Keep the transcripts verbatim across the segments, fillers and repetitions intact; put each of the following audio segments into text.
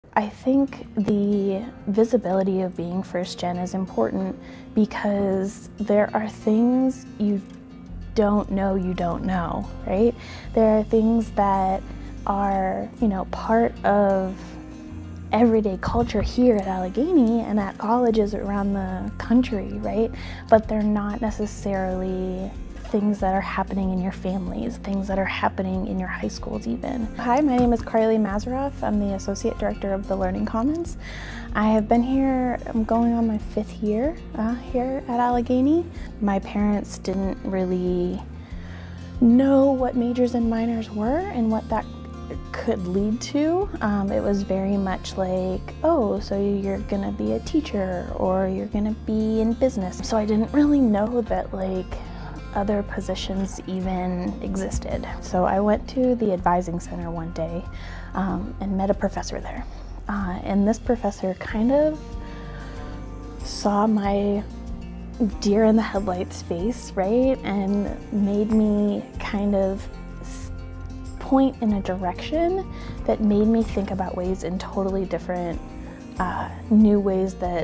I think the visibility of being first gen is important because there are things you don't know you don't know, right? There are things that are, you know, part of everyday culture here at Allegheny and at colleges around the country, right? But they're not necessarily things that are happening in your families, things that are happening in your high schools even. Hi, my name is Masiroff. I'm the Associate Director of the Learning Commons. I have been here, I'm going on my fifth year uh, here at Allegheny. My parents didn't really know what majors and minors were and what that could lead to. Um, it was very much like, oh, so you're gonna be a teacher or you're gonna be in business. So I didn't really know that like other positions even existed. So I went to the advising center one day um, and met a professor there. Uh, and this professor kind of saw my deer in the headlights face, right? And made me kind of point in a direction that made me think about ways in totally different, uh, new ways that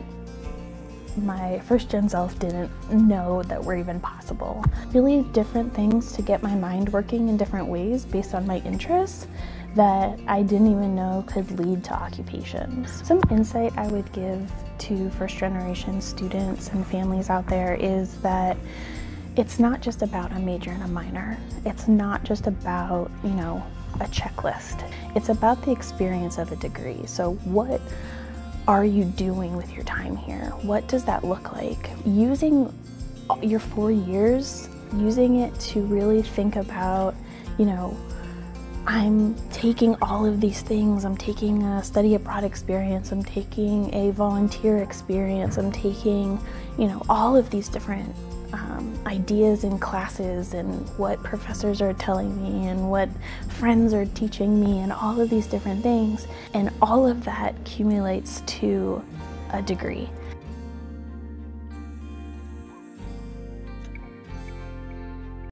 my first gen self didn't know that were even possible. Really different things to get my mind working in different ways based on my interests that I didn't even know could lead to occupations. Some insight I would give to first generation students and families out there is that it's not just about a major and a minor. It's not just about, you know, a checklist. It's about the experience of a degree. So what are you doing with your time here? What does that look like? Using your four years, using it to really think about, you know, I'm taking all of these things. I'm taking a study abroad experience. I'm taking a volunteer experience. I'm taking, you know, all of these different um, ideas in classes and what professors are telling me and what friends are teaching me and all of these different things. And all of that accumulates to a degree.